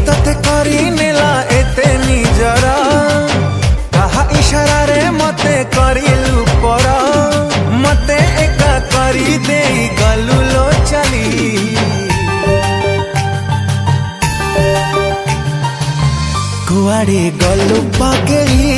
तते करी नेला एते निजरा कहा इशारा रे मते करिलु पर मते एका करी देई गलु लो चली कुआड़े गलु पगली